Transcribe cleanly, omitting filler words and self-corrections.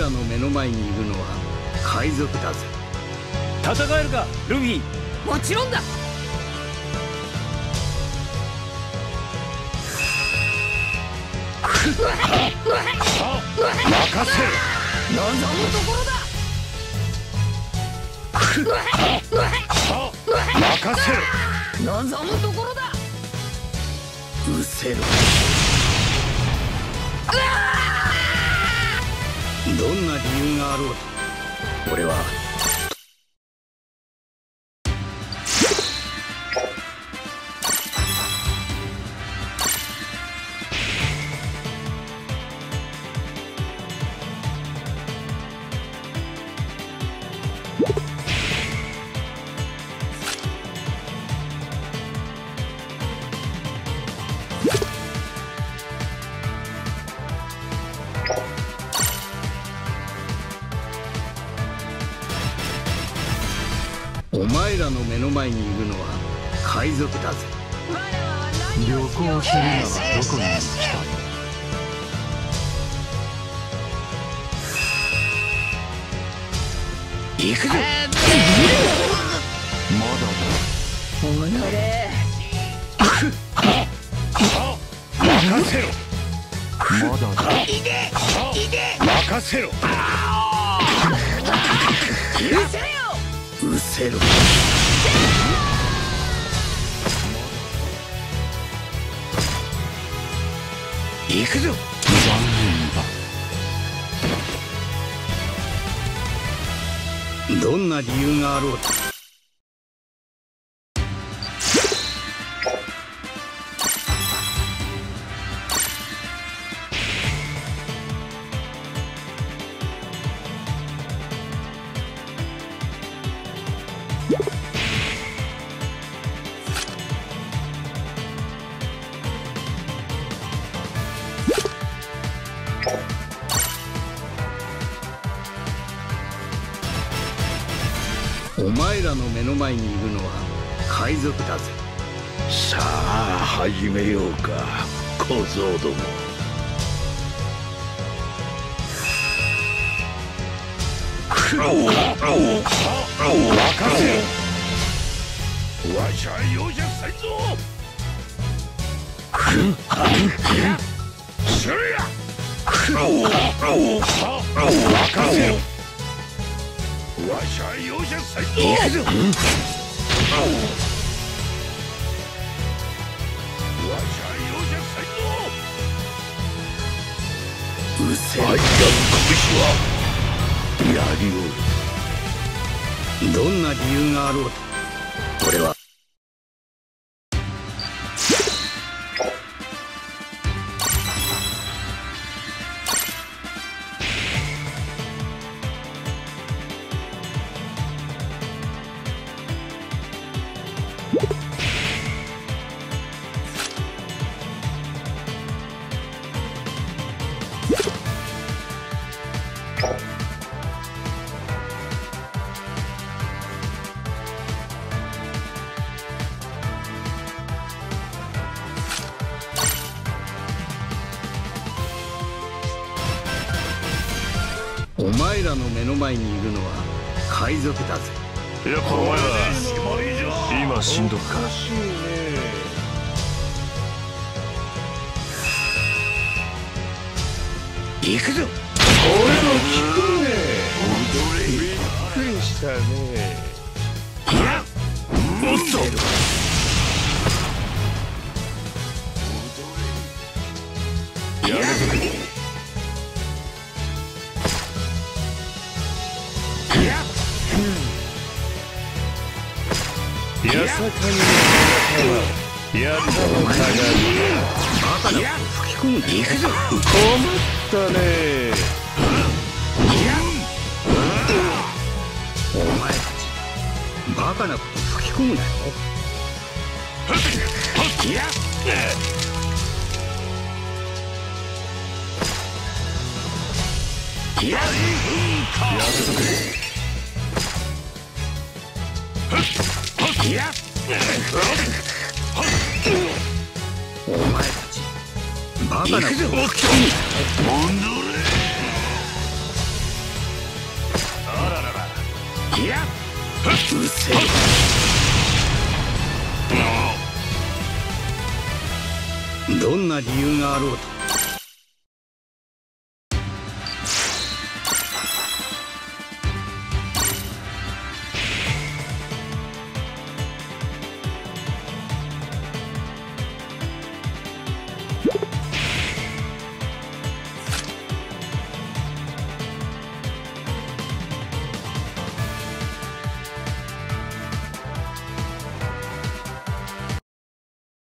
らの目の前にいるのは海賊だぜ。 戦えるかルフィ。 もちろんだ。 任せろ。 望むところだ。 任せろ。 望むところだ。 うせろ。どんな理由があろうと俺はお前らの目の前にいるのは海賊だぜ。 旅行するならどこに行きたい？ 行くぞ。 まだだ。 おのれ。 任せろ。 まだだ。 任せろ。 うせろ。行くぞ。 残念だ。 どんな理由があろうとお前らの目の前にいるのは海賊だぜ。 さあ始めようか小僧ども。任せろ。わしゃ容赦せんぞ。そりゃ。任せろ。わしゃ容赦せんぞ。 行くぞ。 わしゃ容赦せんぞ。 うせろ。 愛が拳はやりおる。 どんな理由があろうと俺はお前らの目の前にいるのは海賊だぜ。 やっぱお前は今死んどくか？ 行くぞ。 俺の聞くね。踊れ。びっくりしたね。もっと。やめとけ。やさかにやったのかがバカなこと吹き込むな。行くぞ。 困ったね。 お前たちバカなこと吹き込むなよ。 やめとけ。 お前たちバカなこと吹き込むなよ。 うせえ。どんな理由があろうと